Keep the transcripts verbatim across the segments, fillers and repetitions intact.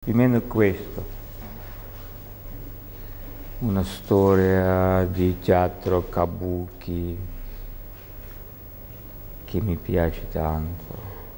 Più o meno questo, una storia di teatro kabuki che mi piace tanto.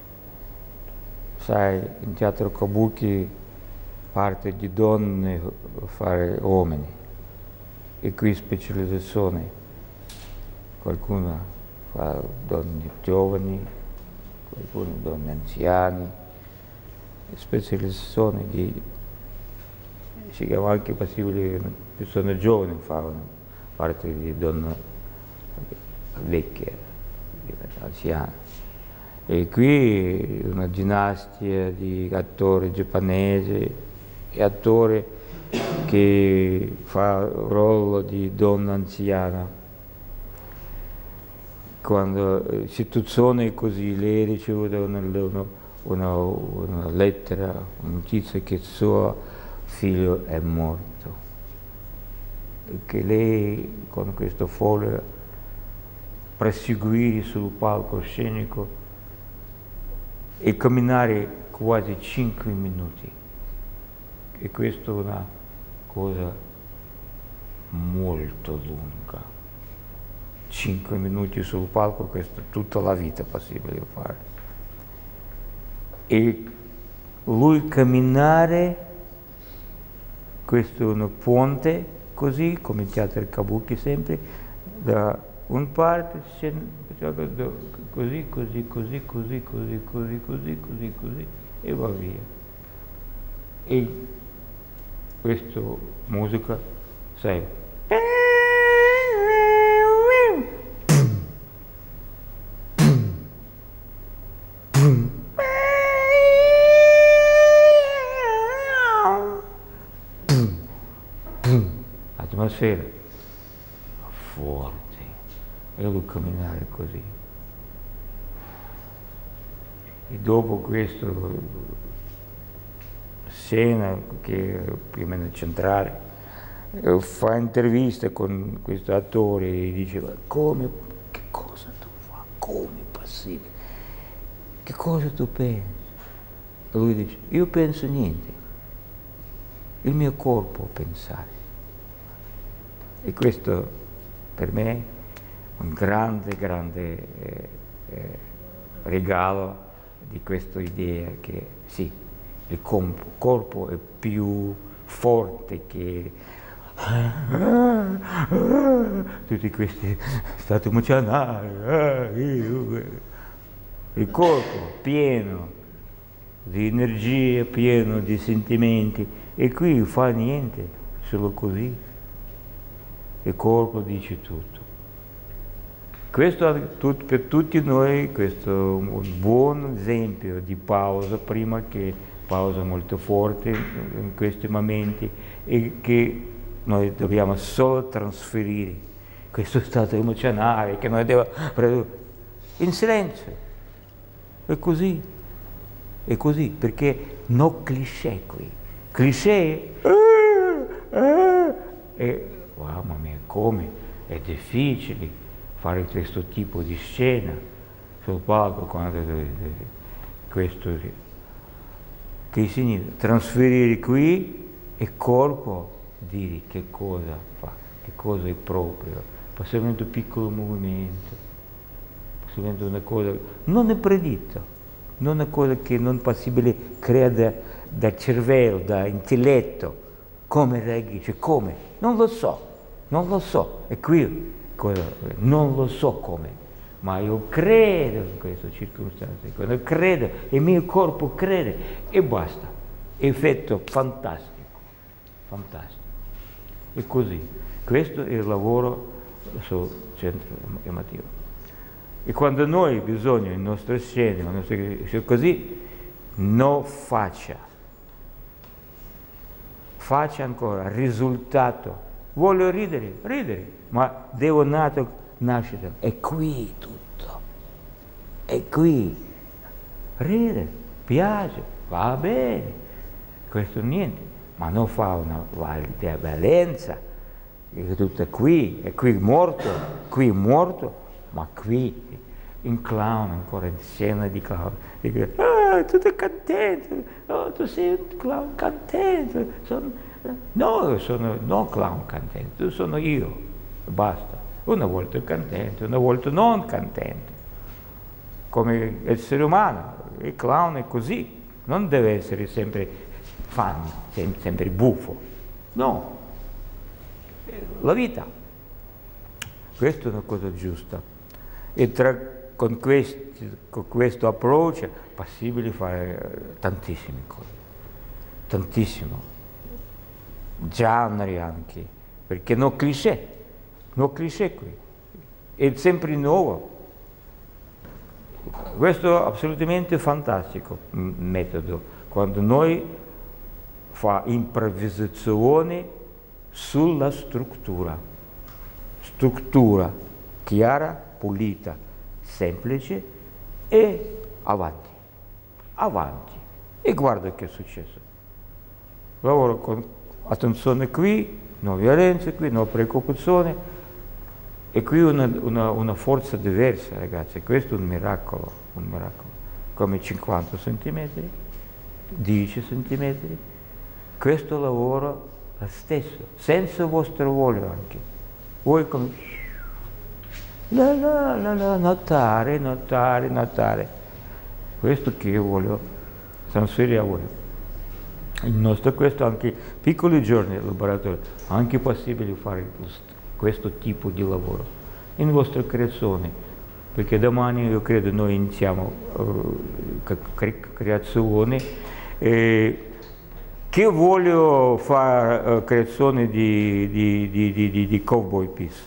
Sai, in teatro kabuki parte di donne fare uomini e qui specializzazione, qualcuno fa donne giovani, qualcuno donne anziane, specializzazione di, si chiama anche possibile persone giovani fanno parte di donne vecchie, anziane. E qui una dinastia di attori giapponesi e attori che fa il ruolo di donna anziana. Quando situazione così, lei riceve una, una Una, una lettera, una notizia che suo figlio è morto, e che lei con questo foglio proseguire sul palcoscenico e camminare quasi cinque minuti, e questa è una cosa molto lunga. Cinque minuti sul palco, questo tutta la vita è possibile fare. E lui camminare, questo è un ponte, così come in teatro kabuki sempre, da un parte, così, così, così, così, così, così, così, così, così, e va via. E questa musica, sai, atmosfera forte, e lui camminare così. E dopo questa scena, che è più o meno centrale, fa interviste con questo attore e diceva: come, che cosa tu fai? Come è possibile? Che cosa tu pensi? E lui dice: io penso niente, il mio corpo pensare. E questo per me è un grande, grande eh, eh, regalo di questa idea che sì, il corpo è più forte che tutti questi stati emozionali, il corpo pieno di energia, pieno di sentimenti, e qui fa niente, solo così. Il corpo dice tutto. Questo per tutti noi, questo è un buon esempio di pausa, prima che pausa molto forte in questi momenti, e che noi dobbiamo solo trasferire questo stato emozionale che noi dobbiamo in silenzio. È così, è così, perché no cliché qui. Cliché è mamma mia, come è difficile fare questo tipo di scena sul palco, quando questo che significa trasferire qui e corpo dire che cosa fa, che cosa è proprio, possibilmente un piccolo movimento, possibilmente una cosa non è predita, non è una cosa che non è possibile creare da cervello, da intelletto. Come reagisce? Come? Non lo so, non lo so. E qui cosa, non lo so come, ma io credo in queste circostanze, quando credo, il mio corpo crede, e basta. Effetto fantastico, fantastico. E così, questo è il lavoro sul centro emotivo. E quando noi bisogna, in nostre scene, in nostre, così, non faccia. Faccia ancora, risultato. Voglio ridere, ridere, ma devo nato, nascere. È qui tutto. È qui. Ridere, piace, va bene. Questo niente, ma non fa una valenza. È tutto qui, è qui morto, qui morto, ma qui in clown, ancora in scena di clown. Dico, ah, tu sei contento, oh, tu sei un clown contento. Sono, no, sono non clown contento, sono io, basta. Una volta contento, una volta non contento. Come essere umano, il clown è così, non deve essere sempre fan, sempre buffo, no, la vita, questa è una cosa giusta e tra, con, questi, con questo approccio è possibile fare tantissime cose, tantissimo, generi anche, perché non cliché, non cliché qui, è sempre nuovo. Questo è assolutamente fantastico metodo, quando noi fa improvvisazione sulla struttura, struttura chiara, pulita, semplice e avanti, avanti. E guarda che è successo. Lavoro con attenzione qui, non violenza qui, non preoccupazione. E qui una, una, una forza diversa, ragazzi, questo è un miracolo, un miracolo. Come cinquanta centimetri, dieci centimetri, questo lavoro è lo stesso, senza vostro voglio anche. Voi come... La, la, la, la, notare, notare, notare. Questo che io voglio trasferire a voi. Il nostro, questo anche piccoli giorni del laboratorio, anche possibile fare questo tipo di lavoro in vostra creazione, perché domani io credo noi iniziamo uh, cre creazione eh, che voglio fare uh, creazione di, di, di, di, di, di cowboy piece,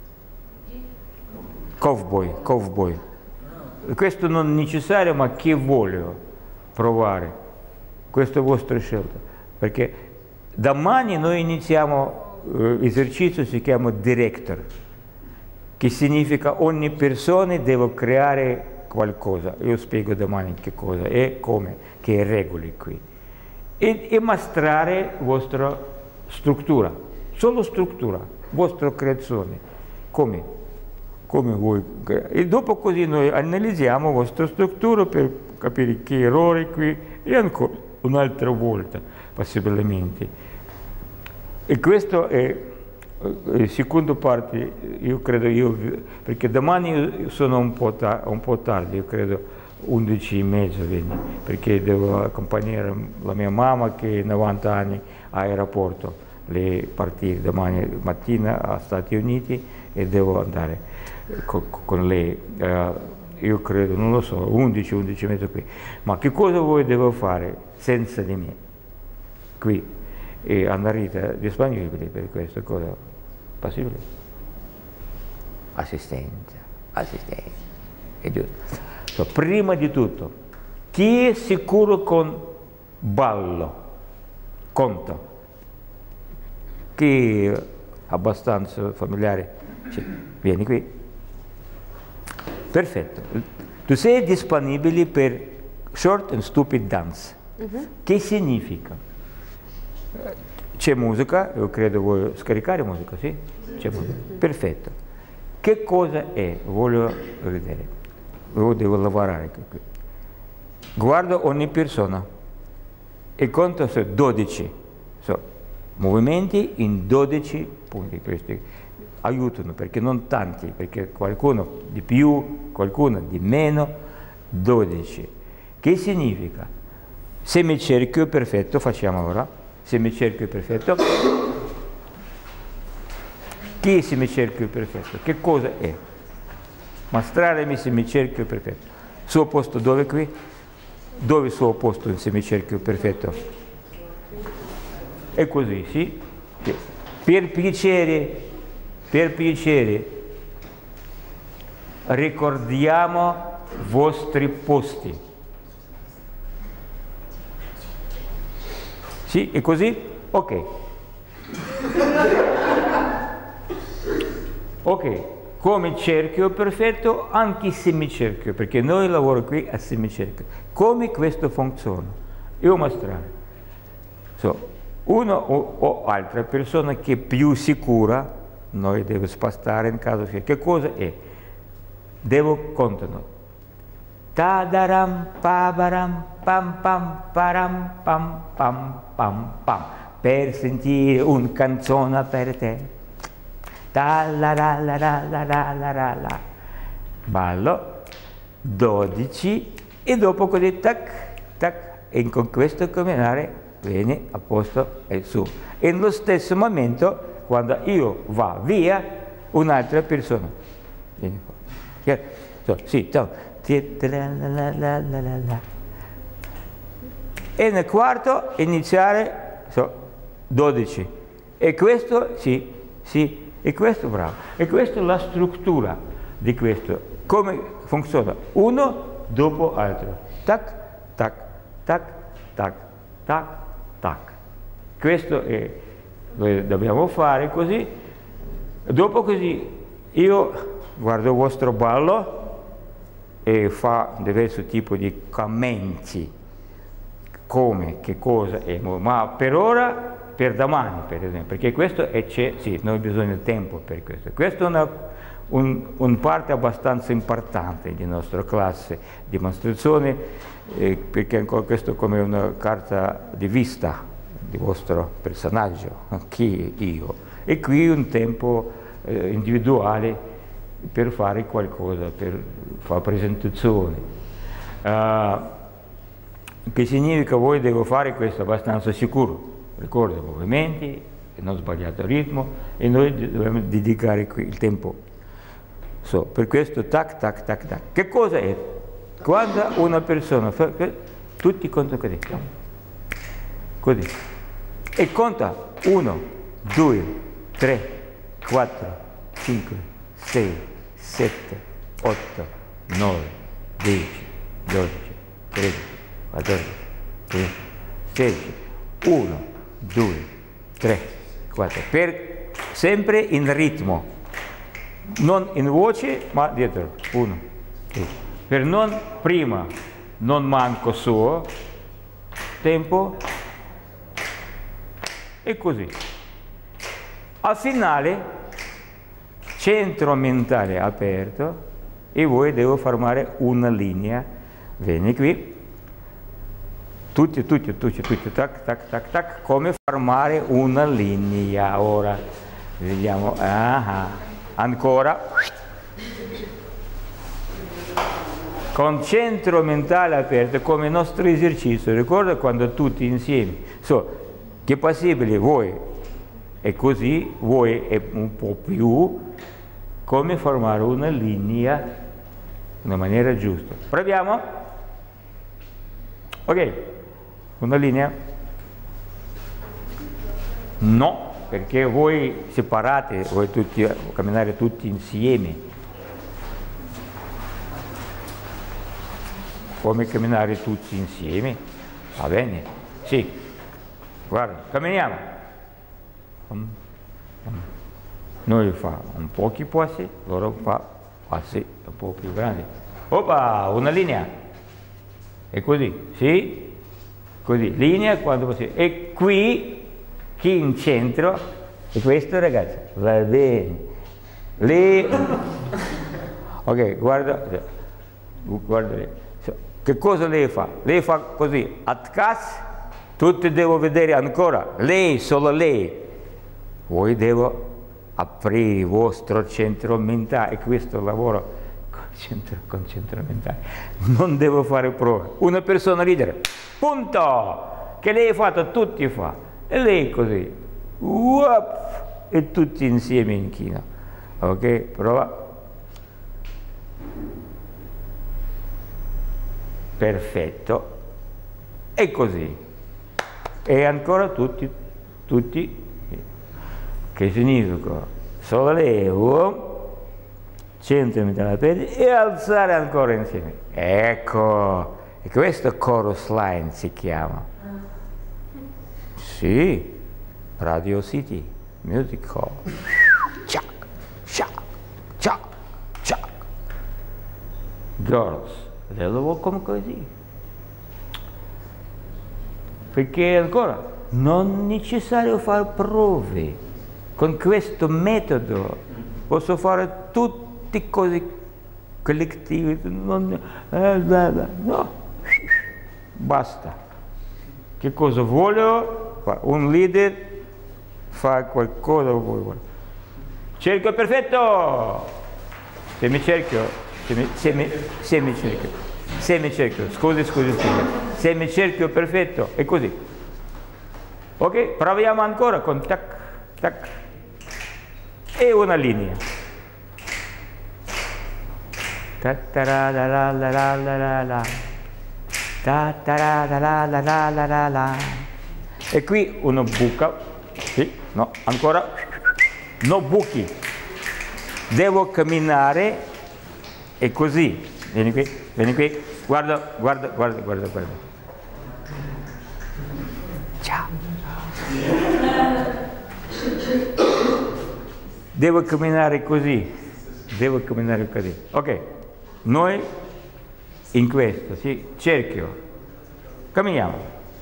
cowboy, cowboy. Questo non è necessario, ma che voglio provare, questa è la vostra scelta, perché domani noi iniziamo esercizio si chiama director, che significa ogni persona deve creare qualcosa. Io spiego domani che cosa e come, che regole qui. E, e mostrare vostra struttura, solo struttura, vostra creazione, come, come voi. E dopo così noi analizziamo la vostra struttura per capire che errori qui e ancora un'altra volta, possibilmente. E questo è la seconda parte, io credo, io, perché domani sono un po', un po' tardi, io credo undici e mezza, vedi, perché devo accompagnare la mia mamma che ha novanta anni all'aeroporto, lei partire domani mattina agli Stati Uniti e devo andare con, con lei, uh, io credo, non lo so, undici, undici e mezza qui, ma che cosa voi devo fare senza di me qui? E Anna Rita disponibile per questa cosa possibile? Assistenza, assistenza, è giusto. So, prima di tutto, chi è sicuro con ballo, conto, chi è abbastanza familiare, cioè, vieni qui, perfetto, tu sei disponibile per short and stupid dance, uh-huh. Che significa? C'è musica, io credo vuoi scaricare musica, sì? C'è musica, perfetto. Che cosa è? Voglio vedere, io devo lavorare qui. Guardo ogni persona e conto su dodici, so, movimenti in dodici punti, questi aiutano perché non tanti, perché qualcuno di più, qualcuno di meno, dodici. Che significa? Semicerchio perfetto, facciamo ora. Semicerchio perfetto. Che è semicerchio perfetto? Che cosa è? Mostrarmi semicerchio perfetto. Suo posto dove qui? Dove suo posto in semicerchio perfetto? È così, sì? Per piacere, per piacere, ricordiamo i vostri posti. Sì, è così? Ok. Ok, come cerchio perfetto, anche semicerchio, perché noi lavoriamo qui a semicerchio. Come questo funziona? Io mostrare. So, una o, o altra persona che è più sicura, noi devo spostare in caso che, che cosa è? Devo contare tadaram, pabaram, pam pam, param, pam pam, pam pam, per sentire un canzone per te. Ta la la la la la la la la la. Ballo, dodici, e dopo così, tac, tac, e con questo camminare vieni a posto e su. E nello stesso momento, quando io va via, un'altra persona vieni fuori. So, sì, ciao. E nel quarto iniziare, so, dodici. E questo, sì, sì, e questo bravo. E questa è la struttura di questo. Come funziona? Uno dopo l'altro. Tac, tac, tac, tac, tac, tac. Questo è, lo dobbiamo fare così. Dopo così io guardo il vostro ballo e fa diversi tipi di commenti, come, che cosa è, ma per ora, per domani per esempio, perché questo è, c'è, sì, noi bisogna tempo per questo. Questa è una un, un parte abbastanza importante di nostra classe dimostrazione, eh, perché ancora questo come una carta di vista del vostro personaggio, chi io, e qui un tempo eh, individuale per fare qualcosa, per fare presentazioni. Uh, che significa voi devo fare questo abbastanza sicuro, ricorda i movimenti, non sbagliate il ritmo, e noi dobbiamo dedicare qui il tempo. So, per questo tac, tac, tac, tac. Che cosa è? Quando una persona fa, tutti contano così, così, e conta uno, due, tre, quattro, cinque, sei, sette, otto, nove, dieci, dodici, tredici, quattordici, quindici, sedici, uno, due, tre, quattro, per sempre in ritmo, non in voce ma dietro, uno, due, per non prima, non manco suo tempo, e così. Al finale centro mentale aperto e voi devo formare una linea. Vieni qui, tutti, tutti, tutti, tutti, tac, tac, tac, tac, come formare una linea. Ora vediamo, ah, ancora, con centro mentale aperto come il nostro esercizio. Ricorda quando tutti insieme, so, che è possibile voi, e così voi è un po' più, come formare una linea in una maniera giusta. Proviamo? Ok, una linea? No, perché voi separate, voi tutti, camminare tutti insieme. Come camminare tutti insieme? Va bene? Sì, guarda, camminiamo. Noi fa un pochi passi, loro fa passi un po' più grandi. Oppa, una linea. E così, sì? Così, linea quando possibile. E qui, chi in centro, e questo ragazzi, va bene. Lì, ok, guarda, guarda lì. Che cosa lei fa? Lei fa così, отказ, tutti devo vedere ancora, lei, solo lei. Voi devo aprire il vostro centro mentale, e questo lavoro con centro, con centro mentale. Non devo fare prove. Una persona ridere, punto! Che lei ha fatto, tutti fa. E lei così, uop, e tutti insieme in china. Ok? Prova. Perfetto. E così. E ancora tutti, tutti. Che significa sollevo, centro mentale aperto e alzare ancora insieme. Ecco, e questo chorus line si chiama. Sì, Radio City Music Hall. Ciak, ciak, ciak, ciak. Girls, vedevo come così. Perché ancora non è necessario fare prove. Con questo metodo posso fare tutte cose collettivi, non, eh, no, basta. Che cosa voglio? Un leader fa qualcosa che vuole. Cerchio perfetto! Semicerchio, semi, semi, semicerchio, semicerchio, scusi, scusi, scusi, semicerchio perfetto, è così. Ok? Proviamo ancora con tac, tac, e una linea. Ta ta la la la la la la la, ta ta la la la la la la la. E qui una buca, sì, no, ancora, no buchi. Devo camminare e così. Vieni qui, vieni qui, guarda, guarda, guarda, guarda, guarda. Ciao. Devo camminare così, devo camminare così. Ok, noi in questo, sì, cerchio, camminiamo.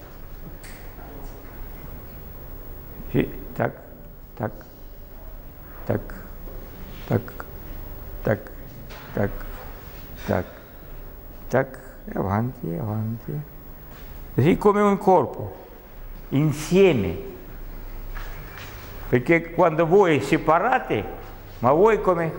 Sì, tac, tac, tac. Tac, tac, tac, tac, tac, e avanti, avanti. Così come un corpo, insieme. Perché quando voi separate, ma voi come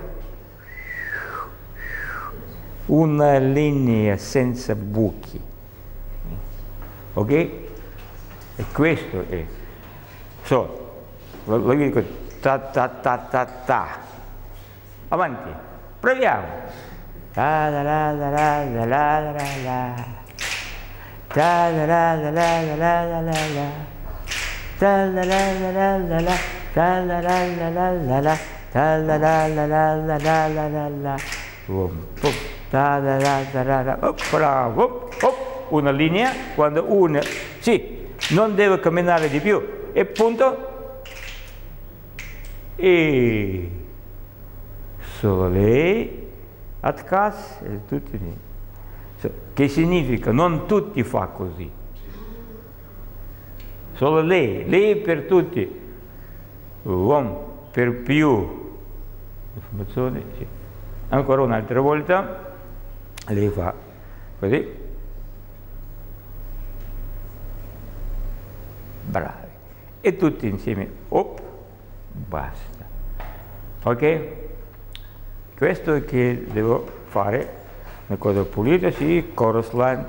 una linea senza buchi. Ok? E questo è. So, lo, lo dico, ta ta ta ta ta. Avanti, proviamo. Ta la la la la la la la la. Ta la la la la la la la la. Ta la la la la la la. Ta la la la la la la. Ta la la la la la la la la la. Ta la la la la la. Op, bravo. Op, una linea, quando una, sì, non deve camminare di più. E punto. E solo lei, отказ, e tutti lì. Che significa? Non tutti fa così. Solo lei, lei per tutti. Uomo per più informazioni. Sì. Ancora un'altra volta, lei fa così. Bravi. E tutti insieme, op, basta. Ok? Questo è che devo fare, una cosa pulita, sì, chorus line,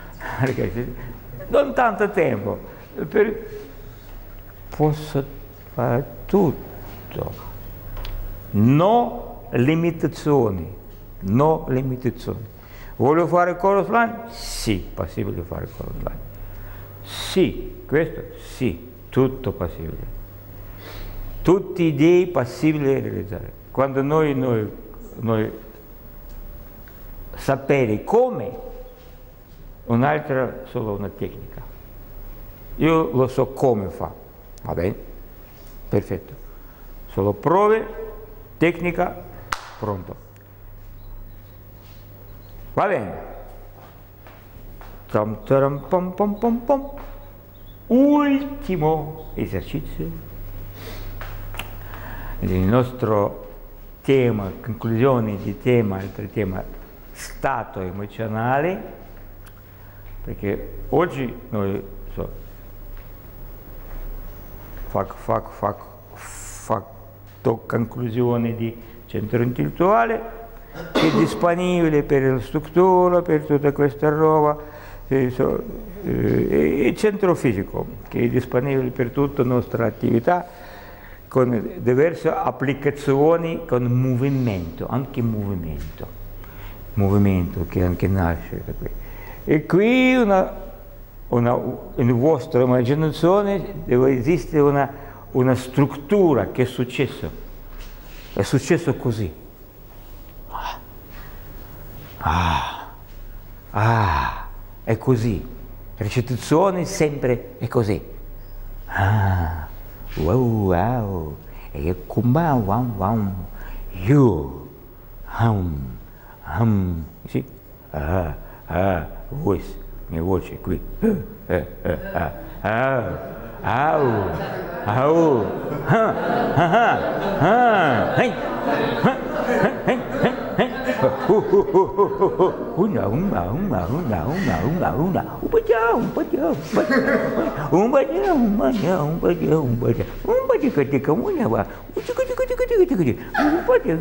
non tanto tempo, per, posso fare tutto, no limitazioni, no limitazioni. Voglio fare chorus line? Sì, possibile fare chorus line. Sì, questo sì, tutto possibile. Tutti idee possibili da realizzare. Quando noi, noi, noi sapere come, un'altra solo una tecnica. Io lo so come fa, va bene? Perfetto. Solo prove, tecnica, pronto. Va bene. Tam, taram, pom, pom, pom, pom. Ultimo esercizio. Il nostro tema, conclusione di tema, altro tema, stato emozionale, perché oggi noi so, fatto fa, fa, fa, conclusione di centro intellettuale, che è disponibile per la struttura, per tutta questa roba, e, so, e, e centro fisico, che è disponibile per tutta la nostra attività, con diverse applicazioni, con movimento, anche movimento, movimento che anche nasce da qui. E qui una, una, in vostra immaginazione deve esistere una, una struttura che è successo, è successo così. Ah, ah, è così, recitazione sempre è così. Ah. Wow, wow, e kumba, wow, wow, you, hum, hum, sì, ah, ah, voice, mia voce qui, eh, eh, eh, ah, ah, au, au, ah, ah, ah, hey, ah, hey, hey, hey, una, una, una, una, una, una, una, un baciao, un baciao, un baciao, un baciao, un baciao, un baciao, un baciao, che ti camuna va, un baciao, un baciao,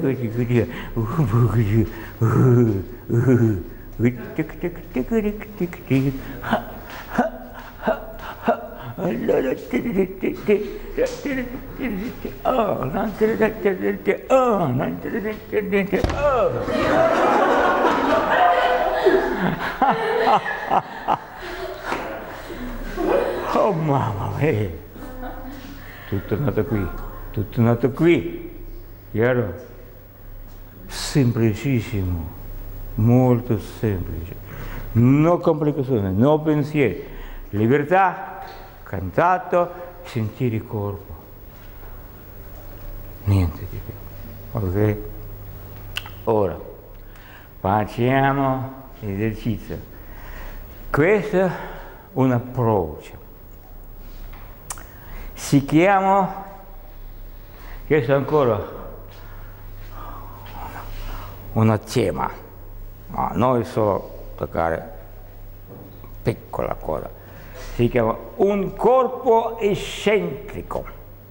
allora, oh, non te ne oh, non te ne oh. Oh mamma mia, tutto nato qui, tutto nato qui, chiaro? Semplicissimo, molto semplice, no complicazioni, no pensieri, libertà, cantato, sentire il corpo, niente di più, ok? Ora facciamo l'esercizio. Questo è un approccio, si chiama, questo è ancora un tema, ma noi solo toccare piccola cosa, si chiama un corpo eccentrico,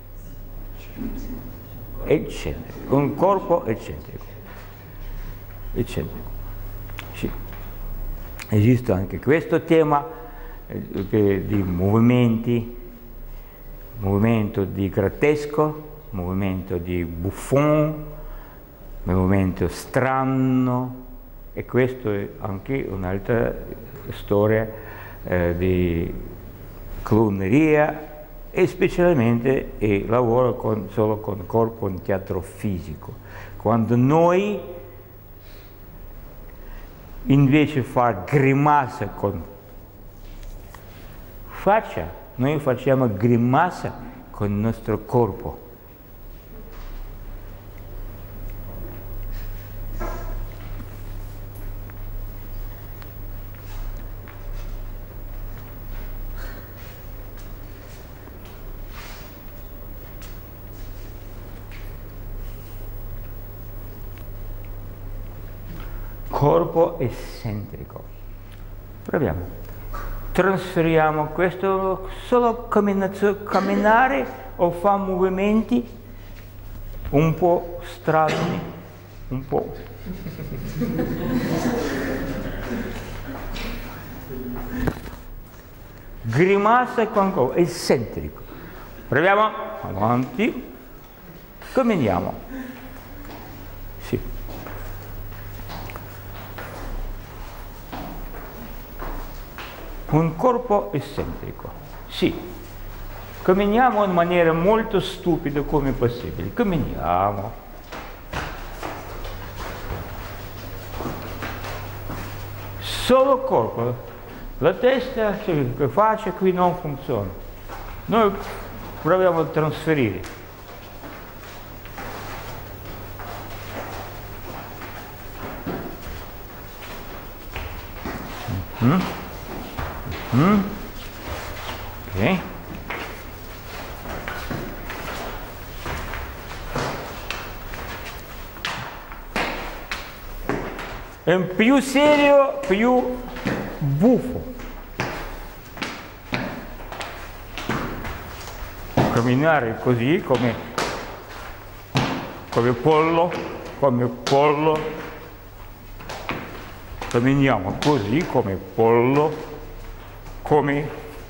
eccentrico, un corpo eccentrico, eccentrico, sì. Esiste anche questo tema eh, di movimenti, movimento di grottesco, movimento di buffon, movimento strano, e questo è anche un'altra storia eh, di clowneria, e specialmente eh, lavoro con, solo con corpo in teatro fisico. Quando noi invece far grimassa con faccia, noi facciamo grimassa con il nostro corpo. Corpo eccentrico. Proviamo. Trasferiamo questo solo camminare o fa movimenti un po' strani, un po'. Grimassa con corpo eccentrico. Proviamo. Avanti. Camminiamo. Sì. Un corpo eccentrico, sì. Camminiamo in maniera molto stupida come possibile. Camminiamo. Solo corpo. La testa, la faccia qui non funziona. Noi proviamo a trasferire. Mm? Mm? Ok. È più serio, più buffo. Camminare così come, come pollo, come pollo. Camminiamo così come pollo. Come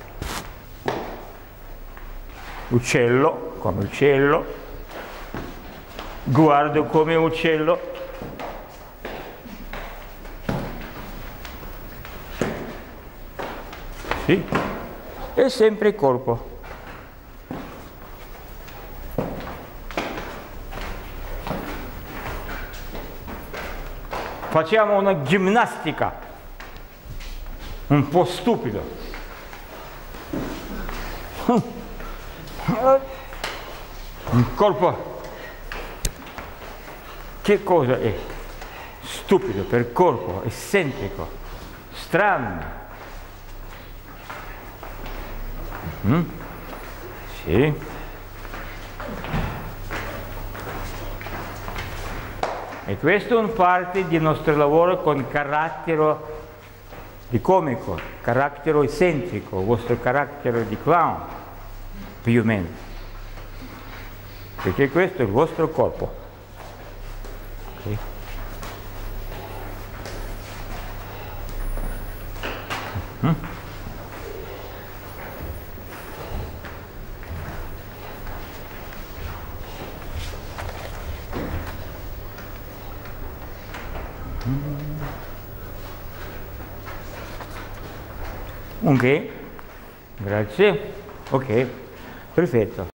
uccello, come uccello, guardo come uccello, sì, è sempre corpo. Facciamo una ginnastica, un po' stupido. Un corpo, che cosa è? Stupido per corpo, eccentrico, strano. Mm? Sì. E questo è un parte del nostro lavoro con carattere di comico, carattere eccentrico, il vostro carattere di clown, più o meno. Perché questo è il vostro corpo. Okay. Mm. Ok, grazie. Ok, perfetto.